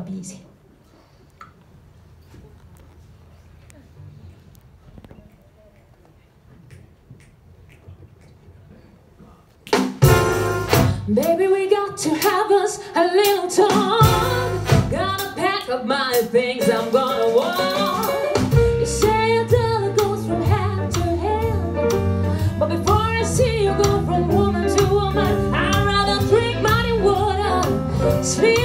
seuraava biisi. Baby, we got to have us a little talk. Gotta pack up my things, I'm gonna walk. You say a dollar goes from hand to hand, but before I see you go from woman to woman, I'd rather drink muddy water, sleep